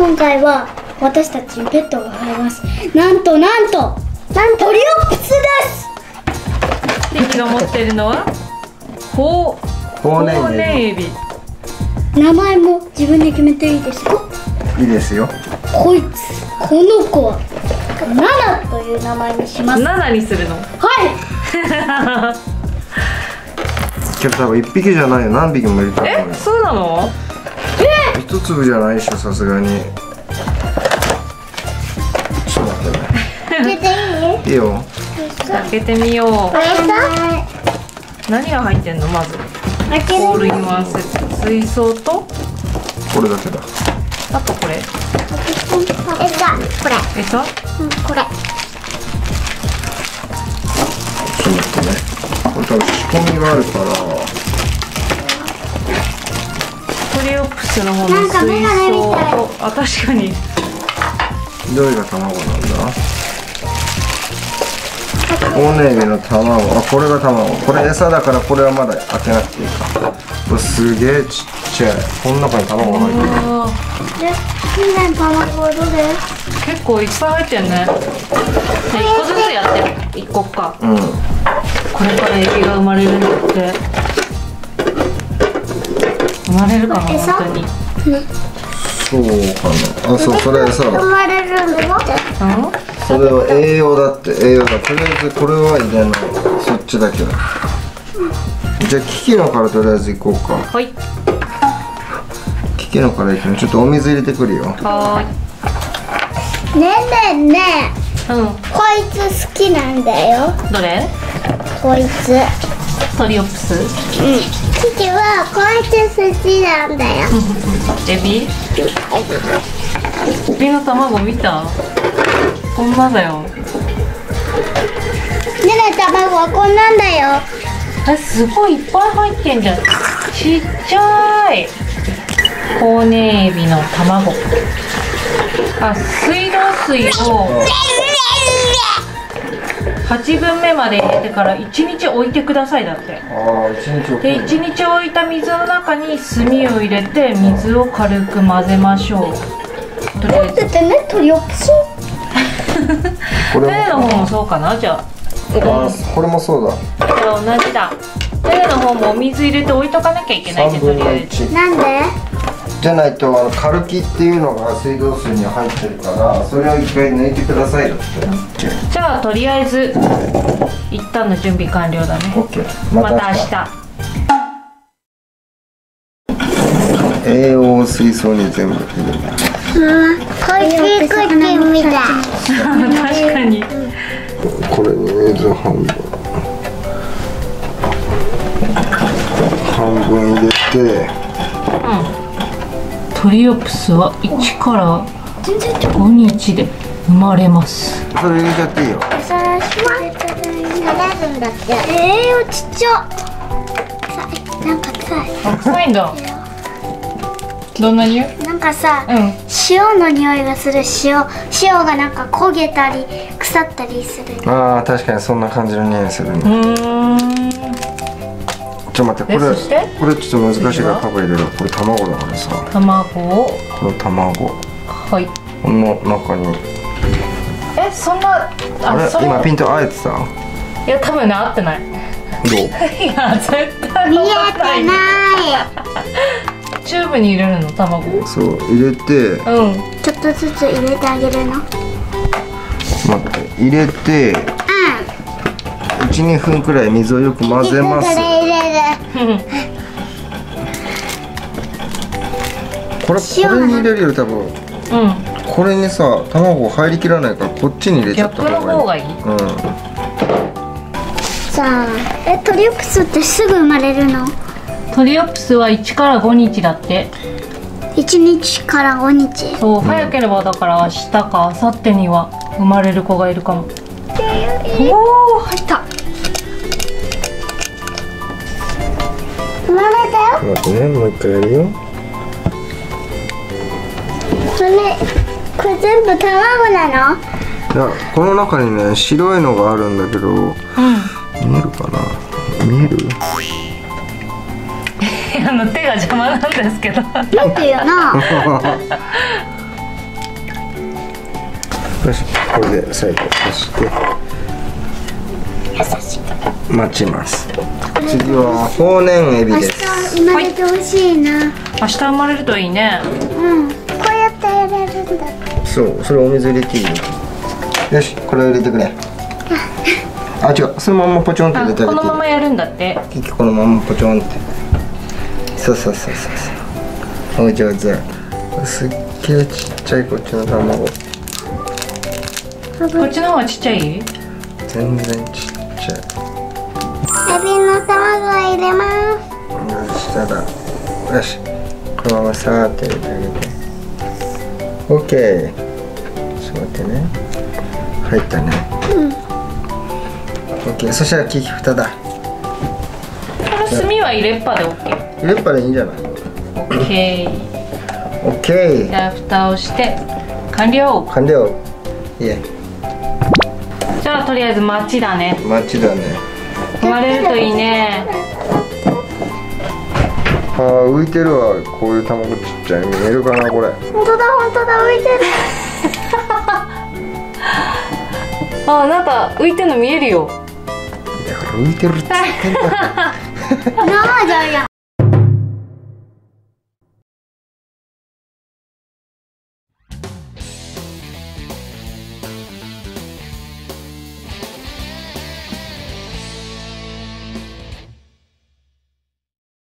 今回は私たちにペットが生えます。なんとトリオプスです。 リキが持ってるのはホウネエビ。 名前も自分で決めていいですか？ いいですよ。 この子はナナという名前にします。 ナナにするの？ はいけど多分1匹じゃないよ。何匹もいると思うよ。 そうなの？ 一粒じゃないでしょ、さすがに。ちょっと待ってね。 開けていい？ いいよ。 開けてみよう。何が入ってんの？まず開けホールインワンセット、水槽とこれだけだ。 あとこれ餌、これ。 餌？ これ。 ちょっと待ってね。これ多分仕込みがあるから。 トリオプスの方の水槽と、あ、確かに。 どれが卵なんだ？ホウネエビの卵。あ、これが卵。これ餌だからこれはまだ開けなくていいか。これすげえちっちゃい。この中に卵が入ってる。 で、好きな卵はどれ？ 結構いっぱい入ってんね。じゃあ1個ずつやって1個か。 うん。 これからエビが生まれるんだって。生まれるかな、本当に。 そうかな。あ、そう、それ餌だ。 生まれるの？ それは栄養だって。栄養だ。とりあえずこれは入れない。そっちだけだ。じゃあキキのからとりあえず行こうか。 はい。 キキのから行くの。ちょっとお水入れてくるよ。 はねえねえ、 ーい。 こいつ好きなんだよ。 どれ？ こいつ。 トリオプス？ キキはこいつ好きなんだよ。 エビ？エビの卵見た？こんなだよ。 ねえ、卵はこんなんだよ。 すごいいっぱい入ってんじゃん。ちっちゃいホウネエビの卵。あ、水道水を8分目まで入れてから1日置いてくださいだって。 ああ、1日置く。 で1日置いた水の中に炭を入れて水を軽く混ぜましょう。とりあえずてね、トリオプス。 これテレの方もそうかな。じゃああ、これもそうだ。 じゃあ同じだ。テレの方もお水入れて置いとかなきゃいけないね、 3分のとりあえず。 1 なんで？ じゃないとカルキっていうのが水道水に入ってるから、それを一回抜いてくださいだって。 じゃあとりあえず一旦の準備完了だね。 OK。 また明日。栄養を水槽に全部入れる。 こいつクッキーみたい。 日確かに。 これに水半分入れて。 トリオプスは1から5日で生まれます。 それ入れちゃっていいよ。 それしまれるんだって。ちっちゃ。なんか臭い。 臭いんだ。どんな匂い？ なんかさ、 うん。 塩の匂いがする。塩がなんか焦げたり腐ったりする。 ああ、確かにそんな感じの匂いするね。ちょっと待って、これちょっと難しいからパパ入れる。これ卵だからさ。 卵を。 この卵。 はい。 この中に。 そんな。 あれ、 それ今ピント合えてた？ いや、多分ね、合ってない。 どう？ いや、絶対見え合わてない。 ない。 チューブに入れるの、卵。 そう、入れて。 うん。 ちょっとずつ入れてあげるの。 待って、入れて。1、2分くらい水をよく混ぜます。これに入れるより多分。これにさ、卵入りきらないから、こっちに入れちゃった方がいい。 逆の方がいい。 さあ、トリオプスってすぐ生まれるの？ トリオプスは1から5日だって。 1日から5日。 そう、早ければだから明日か明後日には生まれる子がいるかも。おお、入った。 生まれたよ。 待ってね、もう一回やるよ。 これ全部卵なの？ いや、この中にね、白いのがあるんだけど、見えるかな？見える？ 手が邪魔なんですけど。 見てよな。 よし、これで最後刺して優しく。 待ちます。次はホウネンエビ明日です。 生まれてほしいな。 明日生まれるといいね。 うん。こうやってやれるんだ。 そう、それお水入れていいよ。よし、これを入れてくれ。あ、違う、そのままポチョンって入れてあげていい。 このままやるんだって。 キキこのままポチョンって。そうそうそうそうそう。お上手。すっげえちっちゃいこっちの卵。 こっちの方がちっちゃい？ 全然ちっちゃい。 エビの卵を入れます。 そしたら、よし、このままさーって入れてあげて。オッケー。ちょっと待ってね。入ったね。オッケー。そしたらキキ蓋だ。 この炭は入れっぱで OK。 入れっぱでいいんじゃない？ OK。 オッケー。 じゃあ蓋をして完了。 完了。いえ、 じゃあとりあえず待ちだね。 待ちだね。 生まれるといいね。 あー、浮いてるわ。こういう卵ちっちゃい。見えるかなこれ。 本当だ本当だ、浮いてる。 あ、なんか浮いてるの見えるよ。 だから浮いてるって言ってんだ。 なあ、じゃあや。